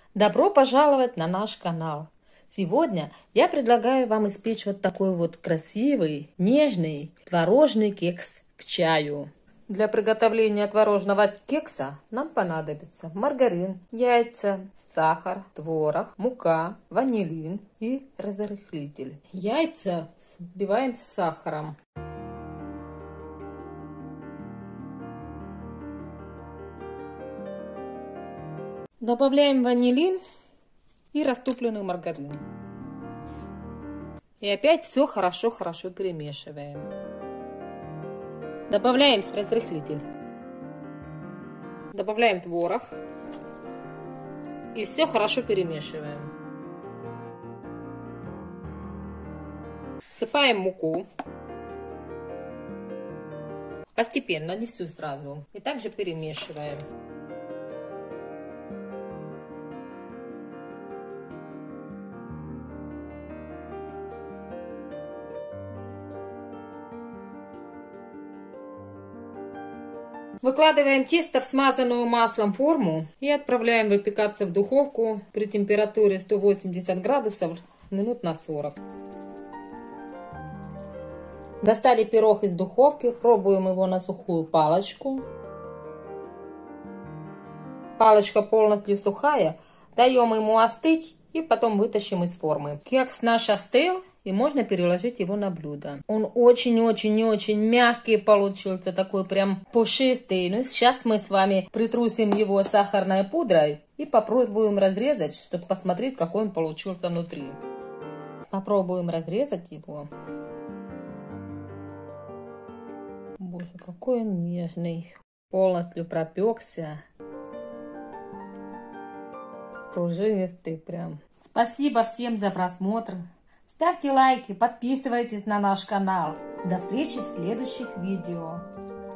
Добро пожаловать на наш канал! Сегодня я предлагаю вам испечь вот такой вот красивый, нежный творожный кекс к чаю. Для приготовления творожного кекса нам понадобится маргарин, яйца, сахар, творог, мука, ванилин и разрыхлитель. Яйца взбиваем с сахаром. Добавляем ванилин и растопленный маргарин. И опять все хорошо перемешиваем. Добавляем разрыхлитель. Добавляем творог. И все хорошо перемешиваем. Всыпаем муку. Постепенно, не всю сразу. И также перемешиваем. Выкладываем тесто в смазанную маслом форму и отправляем выпекаться в духовку при температуре 180 градусов минут на 40. Достали пирог из духовки, пробуем его на сухую палочку. Палочка полностью сухая, даем ему остыть и потом вытащим из формы. Кекс наш остыл, и можно переложить его на блюдо. Он очень мягкий получился, такой прям пушистый. Ну, сейчас мы с вами притрусим его сахарной пудрой и попробуем разрезать, чтобы посмотреть, какой он получился внутри. Попробуем разрезать его. Боже, какой он нежный. Полностью пропекся. Пружинистый прям. Спасибо всем за просмотр. Ставьте лайки, подписывайтесь на наш канал. До встречи в следующих видео.